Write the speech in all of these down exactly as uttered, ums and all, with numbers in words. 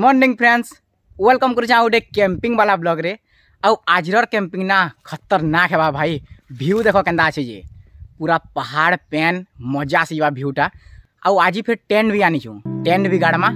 Morning friends, welcome कर गोटे camping वाला ब्लॉग रे। आउ आजर कैंपिंग ना खतरनाक है भाई। व्यू देखो केंदा अच्छे जे पूरा पहाड़ पेन मजा से व्यूटा। आउ आज फिर टेंट भी आनी छू, टेंट भी गाड़मा।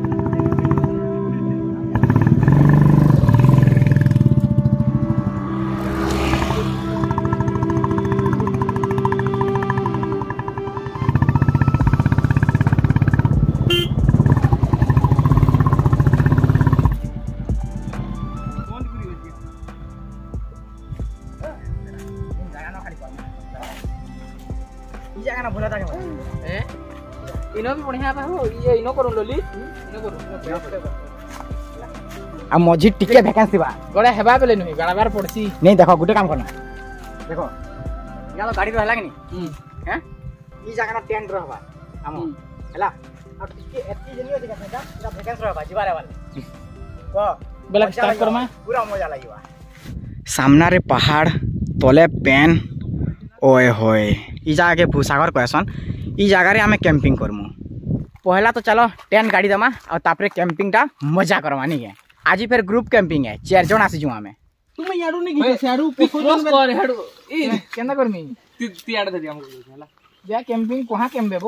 इनो भी बढ़िया हो ये इनो करू लोली इनो करू आ मझी टिके वैकेंसी बा गड़ा हेबा बेले नहीं गाड़ाबार पड़सी नहीं। देखो गुटे काम करना, देखो या तो गाड़ी रहला कि नहीं हैं ई जगह ना टेंट रहबा हम हला और टिके एती जलियो देखा था पूरा वैकेंसी रहबा जीवारे वाले को बेला स्टार्ट करमा पूरा मजा लागिबा। सामना रे पहाड़ तले पेन ओए होए ई जगह के भूसागर कहसन। ई जगह रे हमें कैंपिंग करमु। पहला तो चलो टेंट गाड़ी दमा और तापरे कैंपिंग टा मजा करवा नहीं है। आज फिर ग्रुप कैंपिंग है, चार जन आसी हमें। तुम याडू नहीं गिसे सेडू क्रॉस कर हेडू ई केंदा करमी ती ती आड धरी हमको हला जा कैंपिंग कहां कैंप बेबो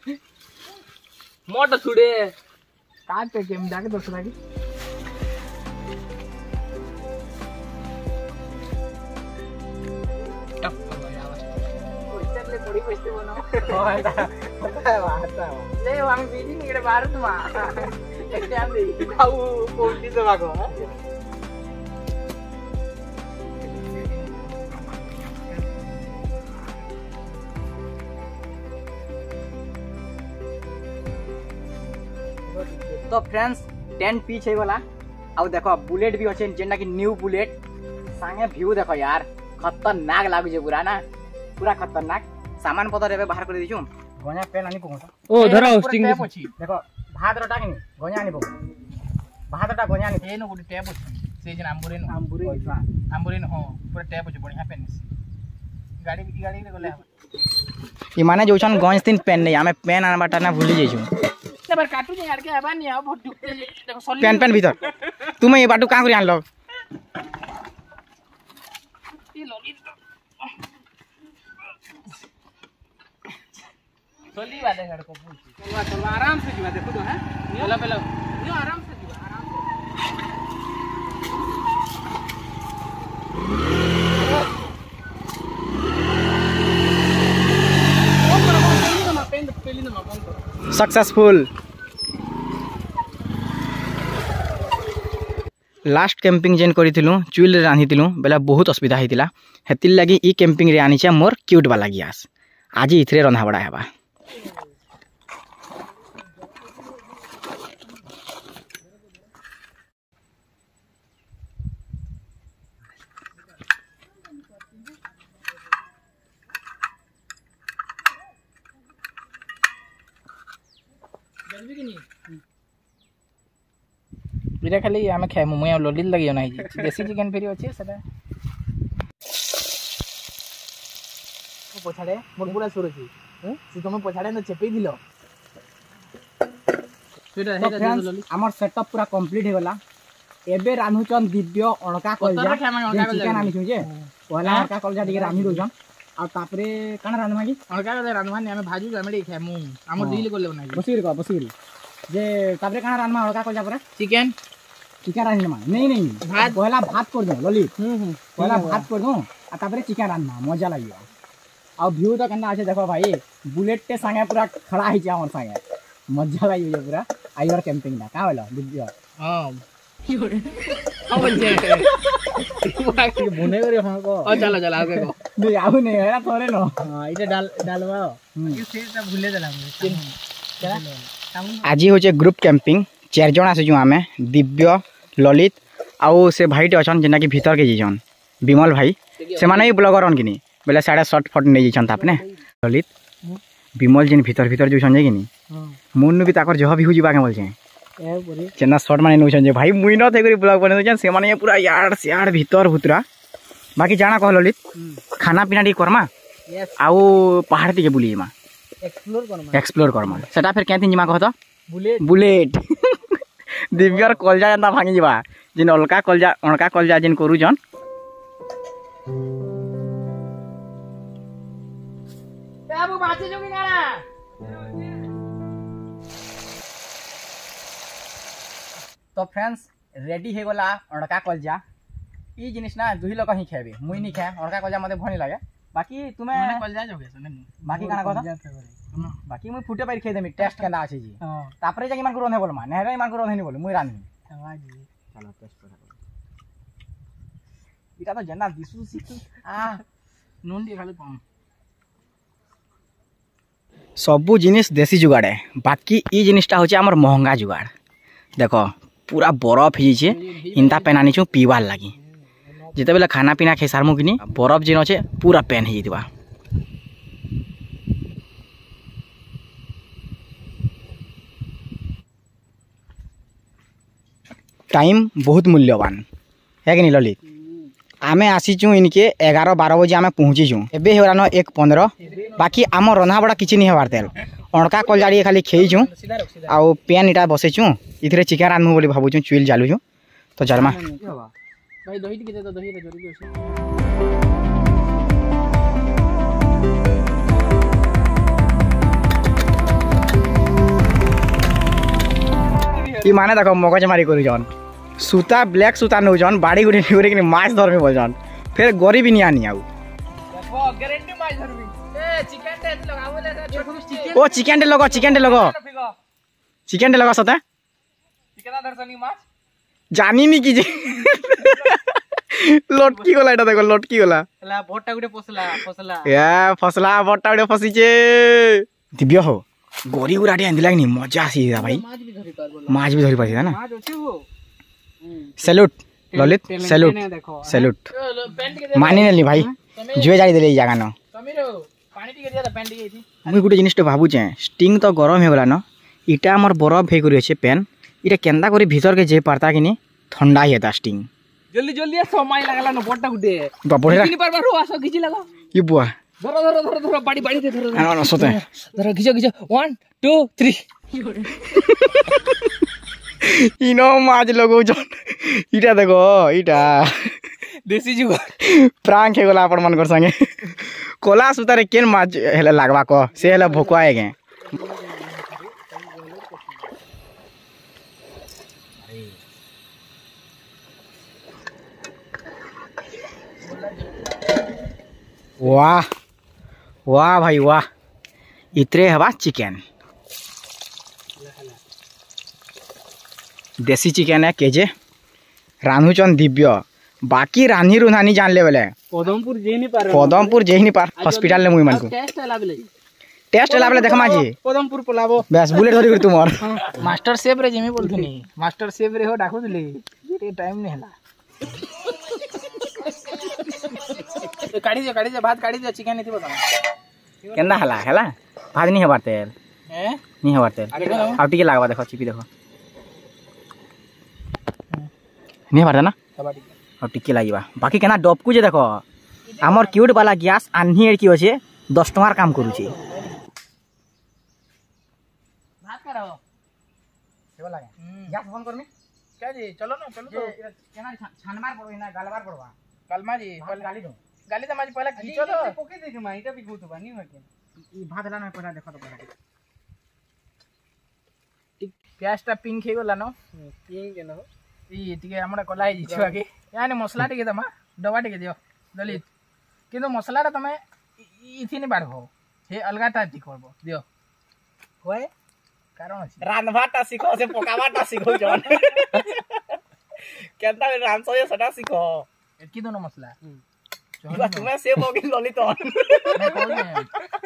मोट छुड़े का पे कैंप जाके दूसरा की टप कर आवाज ओइतले बड़ी पैसे बनाओ होता है वाता ले हम बीजिंग इकडे भारत मा एकटे आम दे खाऊ कोंडी से भागो। तो फ्रेंड्स टेंट पीच है वाला। आउ देखो बुलेट भी अच्छे जेना कि न्यू बुलेट संगे व्यू देखो यार खतरनाक लागु जे पूरा ना पूरा खतरनाक। सामान पतर एबे बाहर कर दिछु गणा पेन आनी पकोटा ओ धरा होस्टिंग अछि देखो भात रटा कि गणा आनी पको भात रटा गणा आनी एनो गुडी टैप अछि से जन आंबुरेन आंबुरे आंबुरेन हो पूरा टैप अछि बढ़िया पेन गाड़ी की गाड़ी रे गले ई माने जोछन गंज तीन पेन नहीं हमें पेन आनबाटा ना भूली जाइछु पर काटू जे यार के हेबा नहीं आ बहुत दुखते देखो सोली पेन पेन भीतर तुम ये बाटू का करी आन लो ई लोली सोली बात है को पूछ चलवा चलवा आराम से जीवा देखो तो है पहला पहला यो आराम से जीवा आराम से ओ करो पेली ना पेन पेली ना बंद करो सक्सेसफुल। लास्ट कैंपिंग जेन करिथिलु चुइल रे रांधिथिलु बेला बहुत असुविधा हेतिला। हेतिल लागि ई कैंपिंग रे आनिछे मोर क्यूट वाला गैस। आज इथरे रंधा बड़ा हेबा। जल्दी कि नहीं बिरा खाली आमे खाइमु मुया लोली लगियो नाही देसी चिकन फेरी अछि सेटा ओ पछाडे मुरमुरा सुरछि ह से तुम पछाडे न चेपई दिलो सेटा हेगा दे लोली। हमर सेटअप पूरा कंप्लीट हे गला। एबे रानुचन दिव्य अणका कलजा चिकन आनी छु जे पहला अणका कलजा दिके रानी दोजन आ तापरे काना रानमा की अणका दे रानवा ने आमे भाजू आमे खाइमु हमर दिल कोले नाही बसिर का बसिर जे तापरे काना रानमा अणका कलजा पूरा चिकन चिकन रान्ना नहीं नहीं भात पहला भात कर दो ललित पहला भात कर दो आ तापरे चिकन रान्ना मजा लागियो। आ व्यू तो केना আছে देखो भाई बुलेट टे संगे पूरा खड़ा है जे हमर संगे मजा लागियो पूरा आइवर कैंपिंग ना का होलो दिव्य हां की हो रे अब जे बाकी बने करे हां को ओ चला चला आगे को नहीं आउ नहीं है थोड़े नो हां इटे डाल डालवा ये सेटा भूले देला आज होचे ग्रुप कैंपिंग चार जन आसे जो हमें दिव्य ललित आउ से भाईटे अछन जेना कि भीतर के जीजन विमल भाई से माने ही ब्लॉगर अन किनी बेले साडा शॉर्ट फट नै जीछन तापने ललित विमल जिन भीतर भीतर जो छन जे किनी मुन्नु भी ताकर जह भी हो जीवा के बोल छे ए बोली चेना शॉर्ट माने नु छन जे भाई मुई न थे करी ब्लॉग बने छन से माने पूरा यार यार भीतर भुतरा बाकी जाना कह ललित खाना पीना डी करमा आउ पहाड़ टिके बुलीमा एक्सप्लोर करमा एक्सप्लोर करमा सेटा फिर केतिन जिमा कहत बुलेट बुलेट दिव्यर कलजा जेनता भांगी जीवा जिन अलका कलजा अणका कलजा जिन करूजन बाबू बाचे जोगी नाना तो फ्रेंड्स रेडी हे गला अणका कलजा ई जिनिस ना दुही लोक ही खेबे मुई नी खाए अणका कलजा मते भनी लागे बाकी तुमे कलजा जोगे सुने बाकी काना कहता बाकी मुई फुटे पार खेइ देमी टेस्ट केना अछि जी तापरे जाकी मान को रंधे बोलमा नेहरे मान को रंधे नी बोल मुई रांधमी हां जी चलो टेस्ट करा इटा तो जना दिसु सिकु आ नून दी खाली कम सबू जिनिस देसी जुगाड़े बाकी ई जिनिसटा होचे हमर महंगा जुगाड़ देखो पूरा बरफ ही छे इनता पेन आनी छु पीवार लागी जिते बेले खाना पीना खाई सारमु किनी बरफ जिन अच्छे पूरा पेन ही दिवा टाइम बहुत मूल्यवान है कि नहीं ललित आमे आसीचु इनके एगार बारह बजे आमे पहुँचीचु एबे होरानो एक पंद्रह बाकी आम रंधा बड़ा किछि नहीं हेबार तेल अणका कलजाड़ी खाली खेईचु आउ पेन इटा बसेचु इथरे चिकेन रांधमु बोली भाबुचु चुइल जालुचु तो जरमा भाई दही टिके दे तो दही रे जरूरी अछि ई माने देखो मगज मारी करू जन सूता ब्लैक सूता नौ जन बाड़ी गुडी गुडी कि माछ धरमे बोल जन फिर गरी भी नहीं आनी आउ देखो गारंटी माछ धरबी ए चिकन टे लगावले छोटू चिकन ओ चिकन टे लगो चिकन टे लगो चिकन टे लगो सते चिकन दर्शनी माछ जानी नी की जे लटकी गला एटा देखो लटकी गला ला भोटा गुडे फसला फसला या फसला भोटा गुडे फसी जे दिव्य हो गोरी गुराडी आंदी लागनी मजा आसी भाई माछ भी धरि पारबो माछ भी धरि पासी ना माछ अछि हो सैल्यूट ललित सैल्यूट सैल्यूट मानी नेली भाई जुए जाई देले ई जगह न समीरो पानी टिके दिया पेन टिके थी मुई गुटे जिनिस भाबु छे स्टिंग तो गरम हे गला न इटा हमर बरफ हे करी अछि पेन इटा केंदा करी भीतर के जे पारता किनी ठंडा ही हेता स्टिंग जल्दी जल्दी समय लागला न बोटा गुडे बबोरा किनी पारबा रो आसो खिची लगा ई बुआ धरो धरो धरो धरो बाड़ी बाड़ी दे धरो ना ना सोते धरो खिचो खिचो वन टू थ्री इनो माज लगो जन इटा देखो इटा देसी जुगा प्रांक हे गला अपन मन कर संगे कोला सुतारे केन माज हेले लागबा को से हेले भोकवा आगे वाह वाह भाई वाह इतरे हवा चिकन देसी चिकन है केजे रान्हुचन दिव्य बाकी रान्ही रुन्हानी जान ले बेले पदमपुर जे नहीं पार पदमपुर जे नहीं पार हॉस्पिटल ले मुई मन को टेस्ट लाबले टेस्ट लाबले देखमा जी पदमपुर पलाबो बस बुलेट धरि कर तुमर मास्टर शेफ रे जेमी बोलथनी मास्टर शेफ रे हो डाकू दिले ये टाइम नहीं हला काढ़ी दे काढ़ी दे भात काढ़ी दे चिकन नहीं बता केंदा हला हला भात नहीं हेबार तेल हैं नहीं हेबार तेल आ टिके लागबा देखो चिपी देखो नहीं हेबार ना आ टिके लागिबा बाकी केना डबकू जे देखो हमर क्यूट वाला गैस आन्ही एड की होचे दस टकार काम करू छी भात कराओ सेवा लागे गैस बंद करमी क्या जी चलो ना चलो तो केना छानमार पड़ो ना गालबार पड़वा कलमा जी पहले गाली दो गाली तो माजी पहले खींचो तो पोके दे के मां इटा भी गुत बानी हो के ई भात ला ना पहले देखो तो पहले ठीक प्याजटा पिंक हे गला न पिंक के न ई टिके हमरा कलाई जी छुआ के यानी मसला टिके तमा डबा टिके दियो ललित किंतु मसला रा तमे इथि ने बाड़बो हे अलगा टाइप दी करबो दियो होय कारण अछि रानभाटा सिखो से पकावाटा सिखो जन केनता रानसो ये सटा सिखो एकी दोनो मसला इबा तुम्हें सेव हो गई ललित मैं बोल रहे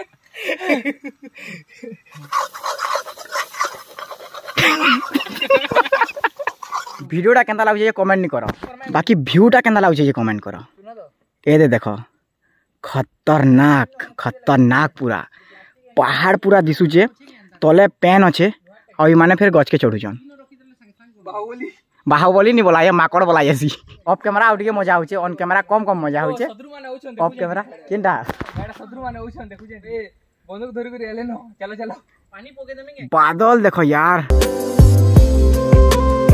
वीडियोटा केंता लागुचे कमेंट नहीं करो बाकी व्यूटा केंता लागुचे कमेंट करो ए दे देखो खतरनाक खतरनाक पूरा पहाड़ पूरा दिसुचे तले पेन अच्छे और माने फिर गच के चढ़ुचन बाहुबली बाहुबली नहीं बोला ये माकड़ बोला ऐसी ऑफ कैमरा आउट के मजा होचे ऑन कैमरा कम कम मजा होचे शत्रु माने होचन ऑफ कैमरा केंटा एटा शत्रु माने होचन देखु जे ए बंदूक धरि के एले न चलो चलो पानी पोके देमेंगे बादल देखो यार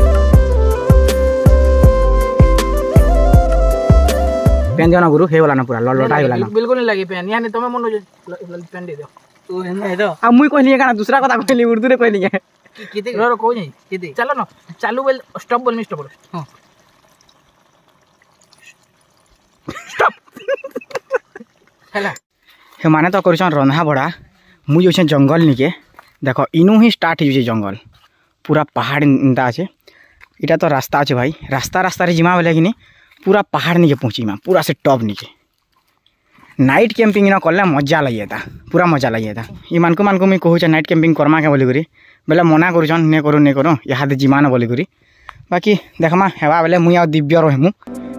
पेन देना गुरु हे वाला ना पूरा ललटा हे वाला ना बिल्कुल नहीं लगी पेन यानी तुम्हें मन पेन दे दो तू है दो आ मुई कहली काना दूसरा कथा कहली उर्दू रे कहली के किते रो कोई नहीं किते चलो ना चालू बोल स्टॉप बोल नहीं स्टॉप बोल हां स्टॉप हैला हे माने तो करछन रंधा बड़ा मुई जो जंगल निके देखो इनु ही स्टार्ट हो जंगल पूरा पहाड़ इंदा আছে इटा तो रास्ता আছে भाई रास्ता रास्ता रे जिमा बोले कि पूरा पहाड़ निके पहुँचीमा पूरा से टॉप निके नाइट कैंपिंग ना कले मजा लगे था पूरा मजा लगे था ये मानकु मानकु मुई कहूँ नाइट कैंपिंग करमा के बोली करी बेले मना करूछन ने करू ने करू इहादे जिमा ना बोली करी बाकी देखमा हेबा बेले मुई आ दिव्य रहमु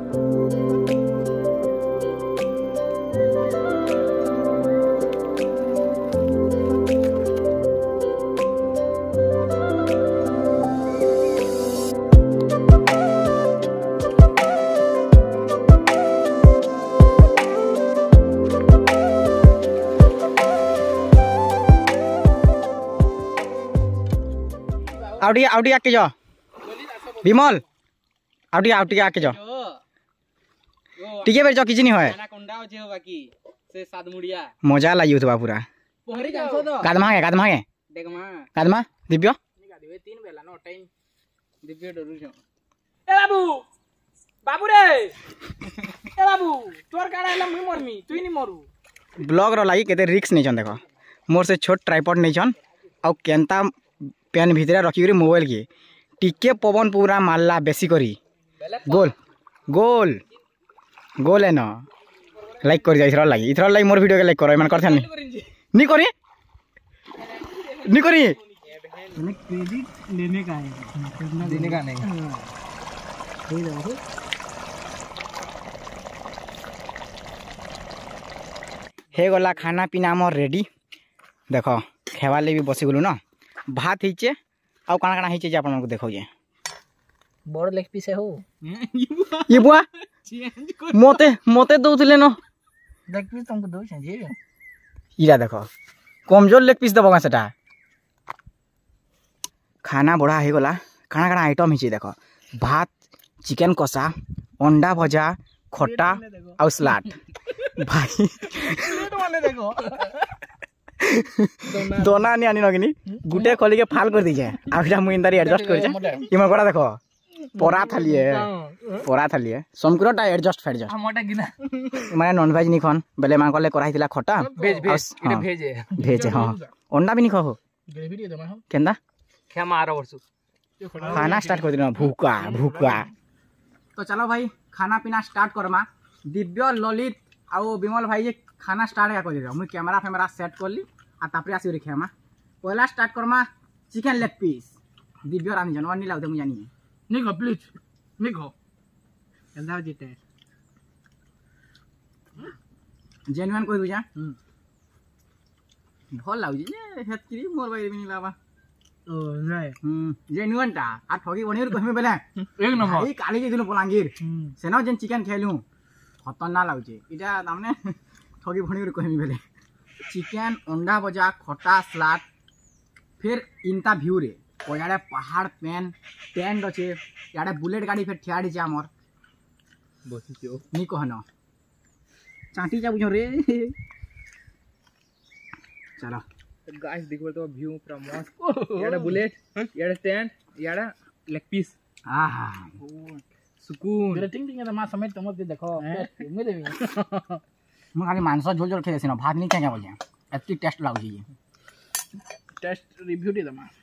आउटी आउटी आके जाओ विमल आउटी आउटी आके जाओ टिके बेर जाओ किछि नहीं होय एनाकोंडा होचे हो बाकी से सात मुड़िया मजा लागियो तबा पूरा पोहरी जासो तो कादमा है कादमा है देखमा कादमा दिव्य नी गादिवे तीन बेला नो टाइम दिव्य डरू छ ए बाबू बाबू रे ए बाबू तोर काडा हला मुई मरमी तुई नी मरु ब्लॉग रो लागि केते रिस्क नै छन देखो मोर से छोट ट्राइपॉड नै छन आ केनता पेन भितरे रखी मोबाइल की टिके पवन पूरा मारला बेसी करी गोल गोल गोल है ना लाइक कर इथर लगी इथर लगी मोर वीडियो के लाइक करो मन करथन नहीं करी नहीं करी क्रेडिट लेने का है देने का नहीं हे गला खाना पीना मोर रेडी देखो खेवाले भी बसी गलु ना भात हिचे आउ काना काना हिचे जे आपन को देखौ जे बड़ लेग पीस हो ये बुआ मोते मोते दउतले न लेग पीस तुमको दउ छै जे इरा देखो कमजोर लेग पीस दबगा सेटा खाना बड़ा हे गला काना काना आइटम हिचे देखो भात चिकन कषा अंडा भजा खट्टा आउ सलाद भाई वाले देखो दोना नहीं आनी नगिनी गुटे खोली के फाल कर दीजे आबिटा मुई इंदारी एडजस्ट कर जे इमा कोड़ा देखो पोरा थाली है पोरा थाली है समग्रटा एडजस्ट फेड जा हमटा गिना माने नॉन वेज नी खन बेले मा कोले कराई थिला खटा भेज भेज इने भेज है भेज हां अंडा भी नी खाओ ग्रेवी दे दमा केंदा खे मारो वर्षु खाना स्टार्ट कर दिना भूका भूका तो चलो भाई खाना पीना स्टार्ट करमा दिव्य ललित आउ विमल भाई जे खाना स्टार्ट कर दियो मुई कैमरा फैमरा सेट कर ली आ तापरे आसी खेमा पहला स्टार्ट करमा चिकन लेग पीस दिव्य रानी जनवा नी लागते मु जानी नहीं खा प्लीज नहीं खा केंदा जीते जेन्युइन कह दू जा भल लागु जे हेतकी मोर भाई भी नी लावा ओ नहीं हम जेन्युइन ता आ ठगी बनेर कहमे बेले एक नंबर भाई काली जे दिनो पलांगीर सेना जेन चिकन खेलू खतरनाक लागुचे इटा तामने ठगी बनेर कहमी बेले चिकन अंडा भजा खटा सलाद फिर इनता व्यू रे ओयाडे पहाड़ पेन टेंट अच्छे याडे बुलेट गाड़ी फिर ठियाड़ी जे हमर बसियो नी कहनो चांटी जा बुझो रे चलो गाइस देखो तो व्यू पूरा मस्त याडे बुलेट याडे टेंट याडे लेग पीस आहा सुकून मेरे टिंग टिंग तो मा समेत तमत के देखो मैं देबी मैं खाली मांस झोल झोल खेले सिना भात नहीं खाए बोलिए एत्ती टेस्ट लागु जी टेस्ट रिव्यू दे दमा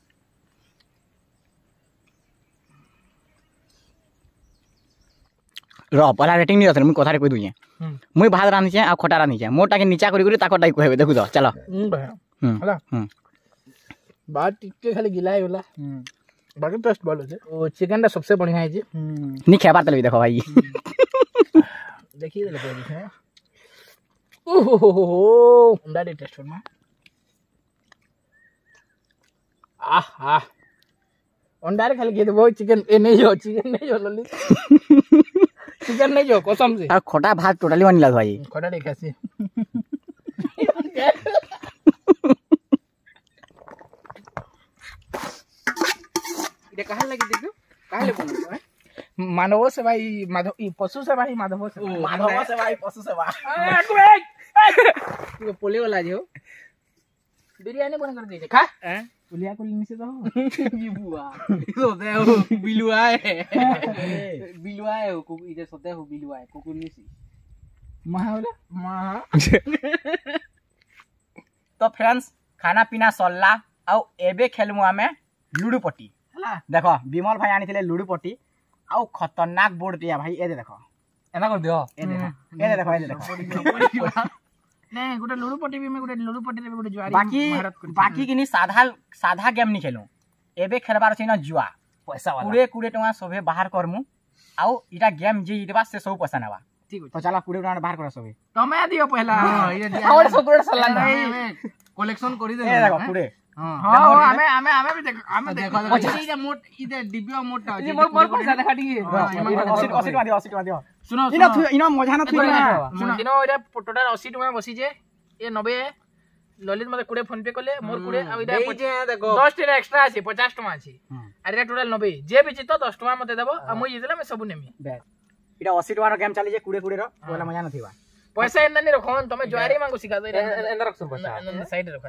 रो पहला रेटिंग नहीं रहत मुई कथा रे कह दूजे मुई भात रानी छे आ खटा रानी छे मोटा के नीचा करी करी ताको टाई कहबे देखु तो चलो हम हला हम बात टिके खाली गिलाय होला बाकी टेस्ट भलो छे ओ चिकन दा सबसे बढ़िया है जी नी खेबा तले देखो भाई देखिए ले कोई है ओहो अंडा दे टेस्ट फरमा आहा अंडा रे खाली के वो चिकन ए नहीं जो चिकन नहीं जो लली चिकन नहीं जो कसम से आ खटा भात टोटली बनी लाग भाई खटा दे कैसे इधर कहां लगी देखो कहां ले बोलो है मानव सेवा ही माधव ई पशु सेवा ही माधव सेवा माधव सेवा ही पशु सेवा तू पोले वाला जो बिरयानी बन कर दीजिए खा पुलिया को लेने से तो ये बुआ सोते हो बिलुआ है बिलुआ है को इधर सोते हो बिलुआ है कुकुर नहीं सी महा बोला महा तो फ्रेंड्स खाना पीना सरला आउ एबे खेलमु आमे लूडो पट्टी देखो विमल भाई आनी थिले लूडो पट्टी आउ खतरनाक बोर्ड दिया भाई ए देखो एना कर दियो ए देखो ए देखो ए देखो नहीं गोटे लूडो पट्टी भी में गोटे लूडो पट्टी रे गोटे जुआरी बाकी बाकी किनी साधा साधा गेम नहीं खेलू एबे खेलबार छै ना जुआ पैसा वाला कुड़े कुड़े टका सबे बाहर करमु आउ इटा गेम जे इतबा से सब पैसा नेबा ठीक तो चला कुड़े टका बाहर कर सबे तमे दियो पहला ये दिया और सब गोटे सला नहीं कलेक्शन करी दे ए देखो कुड़े हां हां हमें हमें हमें भी देख हमें देखो देखो इधर मोट इधर डिब्बा मोटा ये मोर मोर पैसा देखा दी अस्सी अस्सी टका दियो अस्सी टका दियो सुनो इना इना मजा ना थुई ना सुनो दिनो इधर टोटल अस्सी टका बसी जे ये नब्बे ललित मते कुड़े फोन पे करले मोर कुड़े अब इधर देखो दस टका एक्स्ट्रा আছে पचास टका আছে আর এটা টোটাল नब्बे जे भी जितो दस टका मते देबो आ मुई जितले मैं सब नेमी बेस इटा अस्सी टका रो गेम चली जे कुड़े कुड़े रो ओला मजा ना थीबा पैसा एंदा नहीं रखो तमे जुआरी मांगो सिखा दे एंदा रख पैसा साइड रखा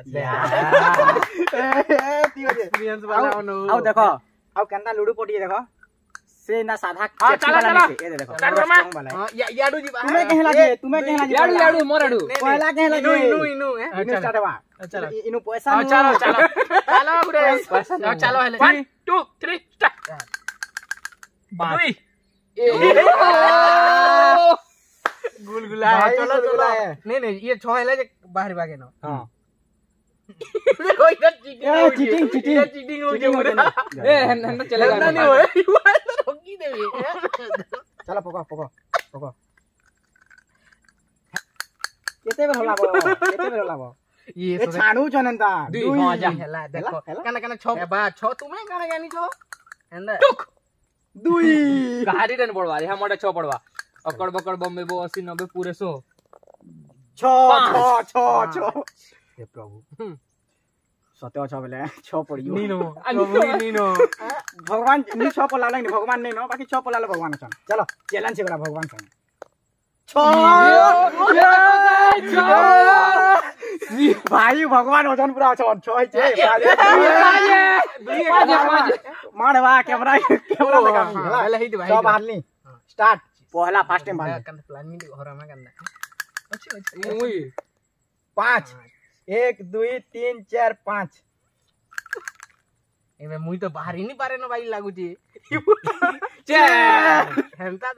एक्सपीरियंस वाला आउ देखो आउ केनता लूडो पटी देखो से ना साधा हां चला चला ए देखो हां याडू जी तुम्हें कहला जे तुम्हें कहला जे याडू याडू मोर याडू पहला कहला जे इनु इनु इनु स्टार्ट बा चलो इनु पैसा हां चलो चलो चलो गुडे चलो हेले वन टू थ्री स्टार्ट दुई गुलगुला चलो चलो नहीं नहीं ये छह हेले बाहर भागे ना हां देखो इधर चीटिंग चीटिंग चीटिंग चीटिंग हो गई ए हन चलेगा नहीं हो रोकी देवी चलो पको पको पको केते बेर होला बो केते बेर होला बो ये छाणू चनंता दुई हां जा हेला देखो काना काना छ बा छ तुमे काना जानी छ एंदा टुक दुई गाड़ी रन पड़वा रे हमडे छ पड़वा अकड़ बकड़ बम्बे बो अस्सी नब्बे पूरे सौ छ छ छ छ हे प्रभु सते छ बेले छ पड़ियो नीनो प्रभु नीनो भगवान नी छ पला नहीं भगवान नहीं नो बाकी छ पला भगवान छन चलो चैलेंज छेला भगवान छन छ भाई भगवान वजन पूरा छन छ छे मारवा कैमरा कैमरा लगा पहले ही भाई सब बाहर नी स्टार्ट पहला फर्स्ट टाइम बाहर कंद प्लान में घर में कंदा अच्छी अच्छी मुई पाँच एक दुई तीन चार पाँच एमे मुई तो बाहर ही नहीं पारे न भाई लागू छी चार हेंता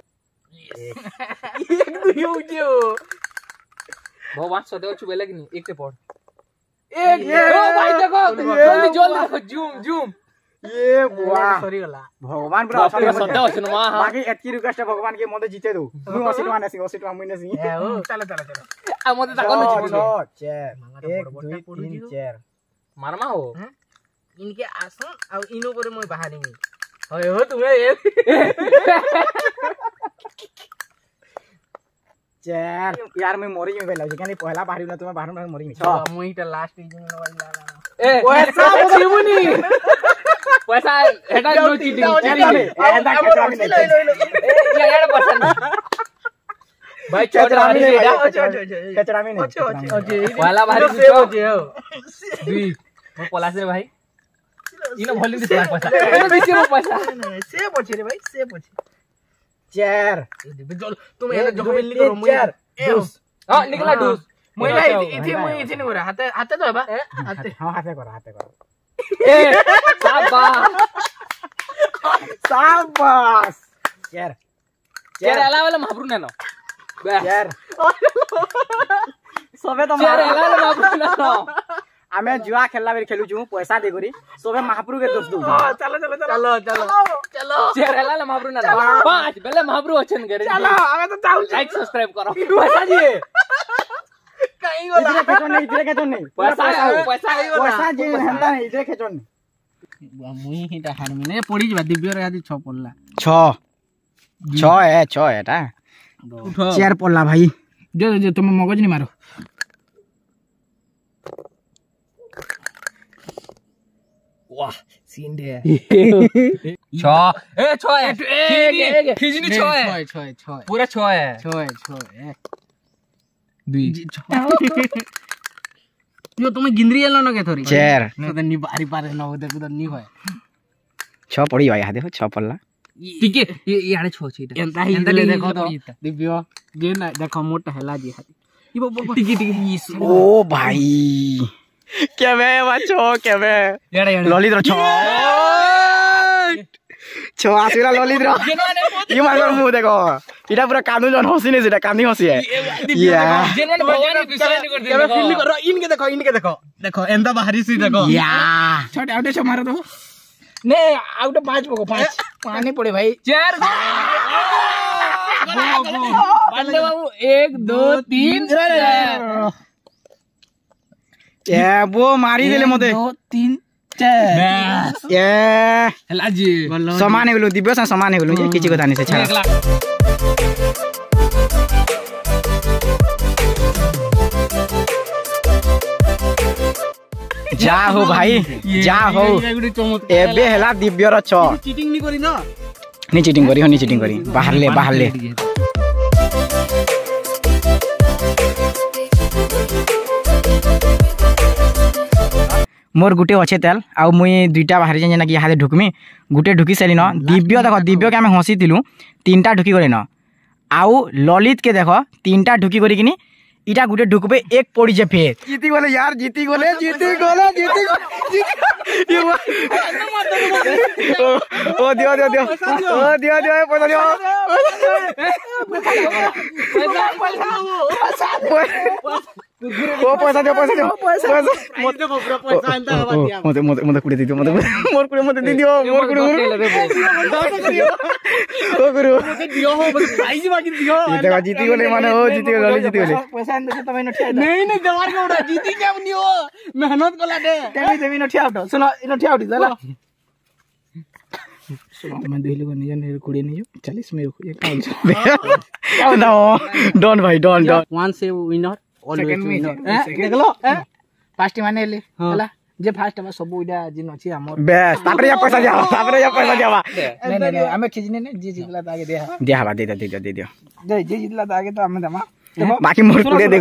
एक दुई हो जो भगवान सदैव छुबे लगी नहीं एक से पढ़ एक ओ भाई देखो जल्दी जल्दी देखो जूम जूम ये वाह सॉरी गला भगवान पूरा सदैव छन वहां बाकी एतकी रिक्वेस्ट है भगवान के मते जीते दो मु अस्सी टका नेसी अस्सी टका मुने सी चलो चलो चलो आ मते ताको न छह चार एक दुई तीन चार मारमा हो इनके आसन और इनो पर मैं बाहर नहीं होय हो तुम्हें चार यार मैं मोरी में बेला जे पहला बाहरी ना तुम्हें बाहर में मोरी में छ मुईटा लास्ट इजिंग न वाला ए पैसा छिमुनी पैसा हेटा नो चीटिंग एंदा केतरा में ए यार पसंद भाई केतरा में अच्छा केतरा में अच्छा वाला बाहरी छो जे हो दुई मो पलास रे भाई इनो भोली दिस पैसा ए बेचे मो पैसा से पछे रे भाई से पछे चार तुम ये जो मिल करो मुई डूस हां निकला डूस मुई ना इथि मुई इथि न हाथे हाथे तो बा हाथे हां हाथे करो हाथे करो ए शाबाश शाबाश चार चार अला वाला महाप्रु नेनो चार सबे तो चार अला वाला महाप्रु नेनो आमे जुआ खेलला बेर खेलु छु पैसा दे करी सबे महाप्रु के दोष दउ चलो चलो चलो चलो चलो चार अला वाला महाप्रु नेनो पांच बेले महाप्रु अछन करे चलो आमे तो जाऊ लाइक सब्सक्राइब करो पैसा जी कहीं वाला इधर खेचो नहीं इधर खेचो नहीं पैसा पैसा ही वाला पैसा जे हंदा नहीं इधर खेचो नहीं मुई हिटा हार में पड़ी जबा दिव्य रे आदि छ पड़ला छ छ है छ एटा चार पड़ला भाई जो जो तुम मगज नहीं मारो वाह सीन दे छ ए छ है खिजनी छ है छ छ पूरा छ है छ है छ है दुई यो तुम गिंद्री एलो न के थोरी चार न त नि बारी पारे न होते कुदा नि होय छ पड़ी भाई हां देखो छ पल्ला ठीक है ये याडे छ छ इटा एंता ही देखो तो दिव्य जे ना देखो मोटा हला जी हाथी ये बाबा टिकी टिकी ओ भाई क्या बे बच्चो क्या बे याडे याडे ललित रो छ छ आसिरा ललित रो ये मार मुंह देखो इटा पूरा कानू जन हसी नहीं सेटा कानी हसी है या जेन भगवान विश्वास नहीं कर दे देखो फील करो इनके देखो इनके देखो देखो एंता बाहरी सी देखो या छोटे आउटे छ मारो तो ने आउट पांच पको पांच पानी पड़े भाई चार बंदे बाबू एक दो तीन ए वो मारी देले मते दो तीन चार ए हला जी समान है बोलो दिव्य से समान है बोलो ये किछि कथा नहीं से छाड़ा जा हो भाई जा हो एबे हला दिव्य रो छ चीटिंग नहीं करी ना नहीं चीटिंग करी हो नहीं चीटिंग करी बाहर ले बाहर ले मोर गुटे अच्छे तेल आउ मुई दुईटा बाहर जेना कि हाथे ढुकमी गुटे ढुकी सारी न दिव्य देख दिव्य के आम हसी थिलु तीनटा ढुकी करे न आउ ललित के देख तीनटा ढुकी करी किनी इटा गुटे ढुकबे एक पड़ी जे फेर जीती गले यार जीती गले जीती गले जीती गले ओ दियो दियो दियो ओ दियो दियो पैसा दियो ओ पैसा दियो पैसा दियो पैसा मत देखो पूरा पैसा एंता हवा दिया मते मते मते कुड़े दियो मते मोर कुड़े मते दी दियो मोर कुड़े मोर ओ गुरु दियो हो बस प्राइज बाकी दियो देखो जीती गले माने ओ जीती गले जीती गले पैसा अंदर से तमे नठिया नहीं नहीं देवार के उड़ा जीती क्या बनी हो मेहनत कला दे देवी देवी नठिया उठो सुनो नठिया उठी चला मैं दुई लोग निजन ने कुड़ी नहीं चालीस में एक टाइम क्या बताओ डॉन भाई डॉन डॉन वन से विनर सेकंड विनर देख लो फर्स्ट माने ले हला जे फर्स्ट हम सब इडा जिन अछि हमर बस तापरे या पैसा दिया तापरे या पैसा दिया नहीं नहीं हमें खिजने ने जे जितला त आगे दे दिया बा दे दे दे दे दियो जे जे जितला त आगे तो हमें दमा बाकी मोर कुड़े देखो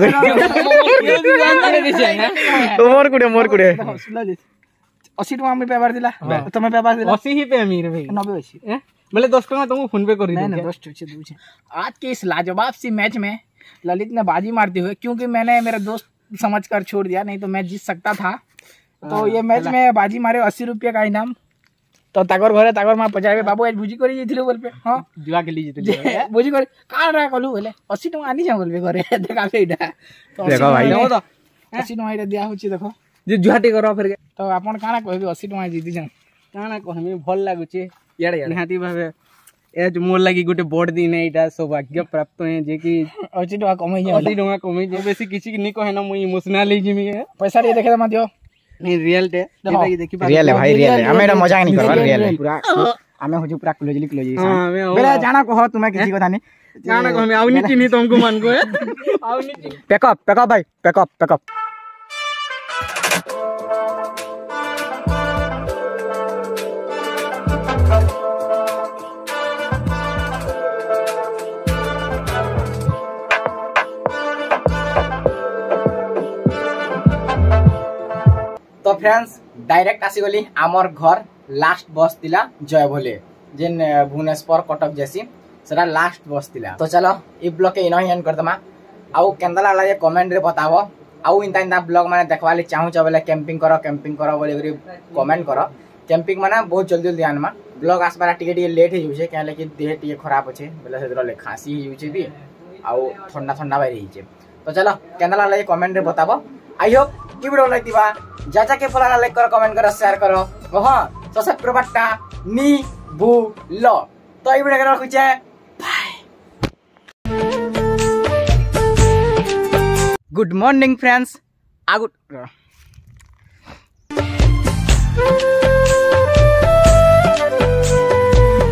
मोर कुड़े मोर कुड़े अस्सी टका में पेपर दिला तुम्हें पेपर दिला अस्सी ही पे अमीर भाई नब्बे अस्सी बोले दस टका तुम फोन पे कर नहीं नहीं दस टका दूचे आज के इस लाजवाब सी मैच में ललित ने बाजी मारते हुए क्योंकि मैंने मेरा दोस्त समझकर छोड़ दिया नहीं तो मैच जीत सकता था तो ये मैच में बाजी मारे अस्सी रुपये का इनाम तो तागर घरे तागर मां पचावे बाबू आज भुजी करी जेथिले बोल पे हां जुआ के लिए जीते भुजी करी कान रा कलु बोले अस्सी टका आनी जा बोल पे घरे देखा फेडा तो देखो भाई देखो तो अस्सी टका इरा दिया होची देखो जे जुहाटी करो फिर तो आपण काना कहबे अस्सी टका जीति जा काना कहमे भल लागुचे याडे याडे निहाती भाबे एज मोर लागि गुटे बोर्ड दिन एटा सौभाग्य प्राप्त है जे कि अस्सी टका कमै जा अस्सी टका कमै जे बेसी किछि नि कहे ना मुई इमोशनल ही जिमी पैसा रे देखे मा दियो नहीं रियल टे देखि देखि रियल है भाई रियल है हमें मजाक नहीं करवा रियल है पूरा हमें हो जो पूरा क्लोजली क्लोजली हां मैं बेला जाना कहो तुम्हें किसी को थानी जाना कहो मैं आउनी चिनी तुमको मन को है आउनी चिनी पैकअप पैकअप भाई पैकअप पैकअप तो फ्रेंड्स डायरेक्ट आसीगली आमर घर लास्ट बस थिला जय भोले जेन भुवनेश्वर कटक जैसी सेटा लास्ट बस थिला तो चलो ई ब्लॉग के इनो एंड कर दमा आउ केंदला लागे कमेंट रे बतावो आउ इंता इंता ब्लॉग माने देखवाले चाहू छ बोले कैंपिंग करो कैंपिंग करो बोले कमेंट करो कैंपिंग माने बहुत जल्दी जल्दी आनमा ब्लॉग आसबारा टिके टिके लेट हो जे कहले कि देह टिके खराब होचे बोले से ले खांसी हो जे भी आउ ठंडा ठंडा बाई रही छे तो चलो केंदला लागे कमेंट रे बतावो आई होप की वीडियो लाइक दिबा जा जा के फलाना लाइक करो कमेंट करो शेयर करो हां तो सब्सक्राइब नी बु लो तो ई वीडियो के रखुचे बाय गुड मॉर्निंग फ्रेंड्स आ गुड